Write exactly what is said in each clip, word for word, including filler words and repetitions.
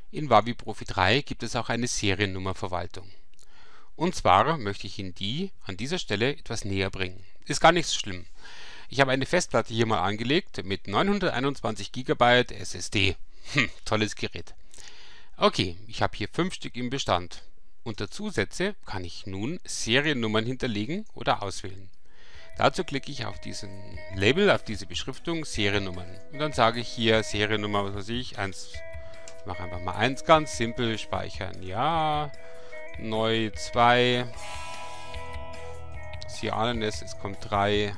In Wavi Profi drei gibt es auch eine Seriennummerverwaltung. Und zwar möchte ich Ihnen die an dieser Stelle etwas näher bringen. Ist gar nicht so schlimm. Ich habe eine Festplatte hier mal angelegt mit neunhunderteinundzwanzig Gigabyte S S D. Hm, tolles Gerät. Okay, ich habe hier fünf Stück im Bestand. Unter Zusätze kann ich nun Seriennummern hinterlegen oder auswählen. Dazu klicke ich auf diesen Label, auf diese Beschriftung Seriennummern. Und dann sage ich hier Seriennummer, was weiß ich, eins. Ich mache einfach mal eins, ganz simpel, speichern. Ja, neu zwei. Sie ahnen es, es kommt drei.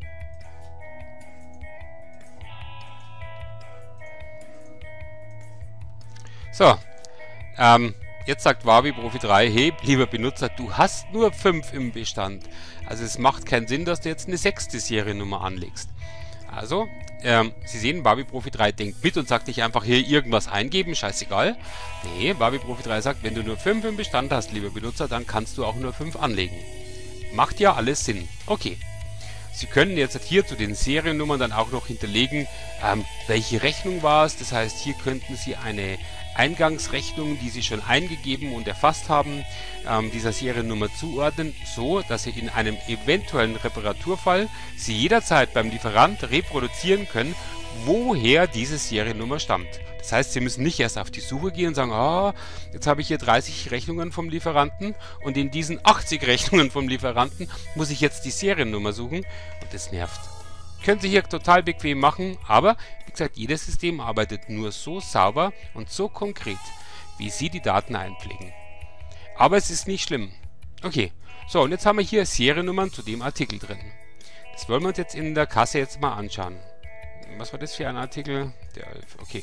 So, ähm, jetzt sagt Wavi Profi drei, hey, lieber Benutzer, du hast nur fünf im Bestand. Also es macht keinen Sinn, dass du jetzt eine sechste Seriennummer anlegst. Also, ähm, Sie sehen, Wavi Profi drei denkt mit und sagt nicht einfach hier irgendwas eingeben, scheißegal. Nee, Wavi Profi drei sagt, wenn du nur fünf im Bestand hast, lieber Benutzer, dann kannst du auch nur fünf anlegen. Macht ja alles Sinn. Okay. Sie können jetzt hier zu den Seriennummern dann auch noch hinterlegen, ähm, welche Rechnung war es. Das heißt, hier könnten Sie eine Eingangsrechnung, die Sie schon eingegeben und erfasst haben, ähm, dieser Seriennummer zuordnen, so dass Sie in einem eventuellen Reparaturfall Sie jederzeit beim Lieferant reproduzieren können, woher diese Seriennummer stammt. Das heißt, Sie müssen nicht erst auf die Suche gehen und sagen, ah, jetzt habe ich hier dreißig Rechnungen vom Lieferanten und in diesen achtzig Rechnungen vom Lieferanten muss ich jetzt die Seriennummer suchen und das nervt. Können Sie hier total bequem machen, aber wie gesagt, jedes System arbeitet nur so sauber und so konkret, wie Sie die Daten einpflegen. Aber es ist nicht schlimm. Okay, so und jetzt haben wir hier Seriennummern zu dem Artikel drin. Das wollen wir uns jetzt in der Kasse jetzt mal anschauen. Was war das für ein Artikel? Der elf, okay.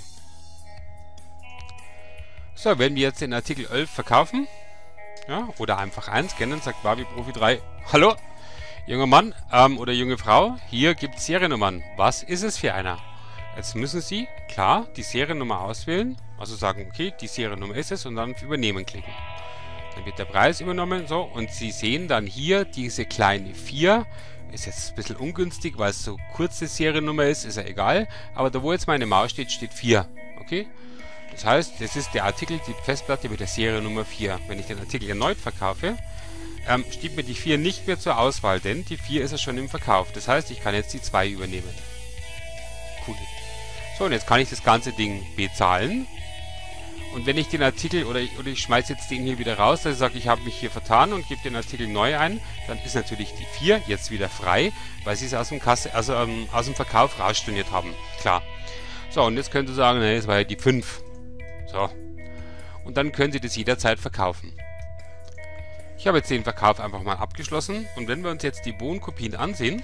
So, wenn wir jetzt den Artikel elf verkaufen, ja, oder einfach einscannen, sagt Wavi Profi drei, hallo, junger Mann ähm, oder junge Frau, hier gibt es Seriennummern. Was ist es für einer? Jetzt müssen Sie, klar, die Seriennummer auswählen, also sagen, okay, die Seriennummer ist es und dann auf Übernehmen klicken. Dann wird der Preis übernommen, so, und Sie sehen dann hier diese kleine vier, ist jetzt ein bisschen ungünstig, weil es so kurze Seriennummer ist, ist ja egal, aber da wo jetzt meine Maus steht, steht vier, okay? Das heißt, das ist der Artikel, die Festplatte mit der Seriennummer vier. Wenn ich den Artikel erneut verkaufe, ähm, steht mir die vier nicht mehr zur Auswahl, denn die vier ist ja schon im Verkauf. Das heißt, ich kann jetzt die zwei übernehmen. Cool. So, und jetzt kann ich das ganze Ding bezahlen. Und wenn ich den Artikel, oder ich, oder ich schmeiße jetzt den hier wieder raus, dass ich sage, ich habe mich hier vertan und gebe den Artikel neu ein, dann ist natürlich die vier jetzt wieder frei, weil sie es aus dem, Kasse, also, ähm, aus dem Verkauf rausstorniert haben. Klar. So, und jetzt können Sie sagen, nee, das war ja die fünf. So. Und dann können Sie das jederzeit verkaufen. Ich habe jetzt den Verkauf einfach mal abgeschlossen. Und wenn wir uns jetzt die Bodenkopien ansehen,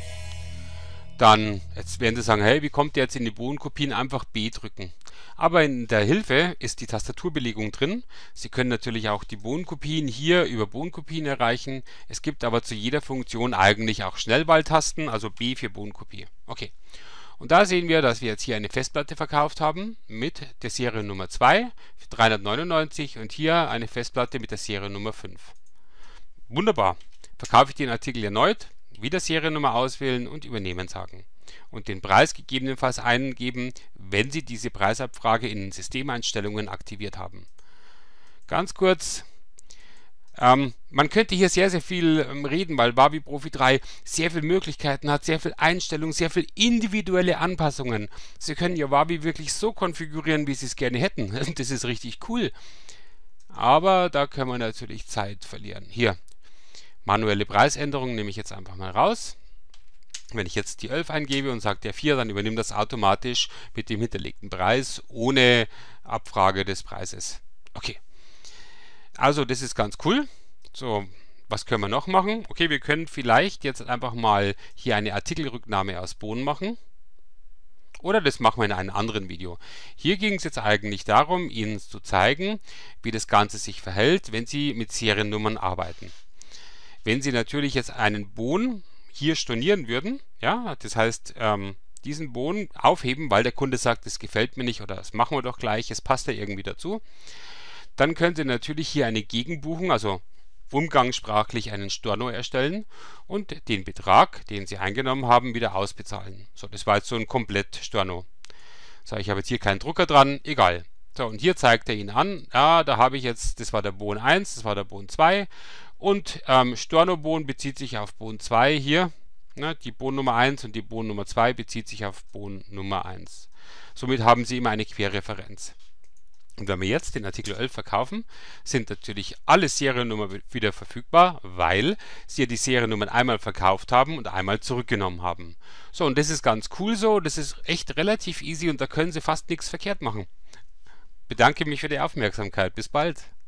dann, jetzt werden Sie sagen, hey, wie kommt der jetzt in die Bodenkopien? Einfach B drücken. Aber in der Hilfe ist die Tastaturbelegung drin. Sie können natürlich auch die Bodenkopien hier über Bodenkopien erreichen. Es gibt aber zu jeder Funktion eigentlich auch Schnellwahltasten, also B für Bodenkopie. Okay. Und da sehen wir, dass wir jetzt hier eine Festplatte verkauft haben mit der Seriennummer zwei für dreihundertneunundneunzig und hier eine Festplatte mit der Seriennummer fünf. Wunderbar. Verkaufe ich den Artikel erneut, wieder Seriennummer auswählen und Übernehmen sagen. Und den Preis gegebenenfalls eingeben, wenn Sie diese Preisabfrage in den Systemeinstellungen aktiviert haben. Ganz kurz. Ähm, man könnte hier sehr, sehr viel ähm, reden, weil Wavi Profi drei sehr viele Möglichkeiten hat, sehr viel Einstellungen, sehr viel individuelle Anpassungen. Sie können Ihr Wavi wirklich so konfigurieren, wie Sie es gerne hätten. Das ist richtig cool. Aber da können wir natürlich Zeit verlieren. Hier, manuelle Preisänderungen nehme ich jetzt einfach mal raus. Wenn ich jetzt die elf eingebe und sage der vier, dann übernimmt das automatisch mit dem hinterlegten Preis ohne Abfrage des Preises. Okay. Also das ist ganz cool. So, was können wir noch machen? Okay, wir können vielleicht jetzt einfach mal hier eine Artikelrücknahme aus Boden machen. Oder das machen wir in einem anderen Video. Hier ging es jetzt eigentlich darum, Ihnen zu zeigen, wie das Ganze sich verhält, wenn Sie mit Seriennummern arbeiten. Wenn Sie natürlich jetzt einen Boden hier stornieren würden, ja, das heißt, ähm, diesen Boden aufheben, weil der Kunde sagt, das gefällt mir nicht oder das machen wir doch gleich, es passt ja irgendwie dazu. Dann können Sie natürlich hier eine Gegenbuchung, also umgangssprachlich einen Storno erstellen und den Betrag, den Sie eingenommen haben, wieder ausbezahlen. So, das war jetzt so ein Komplett-Storno. So, ich habe jetzt hier keinen Drucker dran, egal. So, und hier zeigt er Ihnen an, ja, da habe ich jetzt, das war der Bohnen eins, das war der Bohnen zwei und ähm, Stornobohnen bezieht sich auf Bohnen zwei hier. Ne, die Bohnennummer eins und die Bohnennummer zwei bezieht sich auf Bohnennummer eins. Somit haben Sie immer eine Querreferenz. Und wenn wir jetzt den Artikel elf verkaufen, sind natürlich alle Seriennummern wieder verfügbar, weil Sie ja die Seriennummern einmal verkauft haben und einmal zurückgenommen haben. So, und das ist ganz cool so, das ist echt relativ easy und da können Sie fast nichts verkehrt machen. Bedanke mich für die Aufmerksamkeit. Bis bald.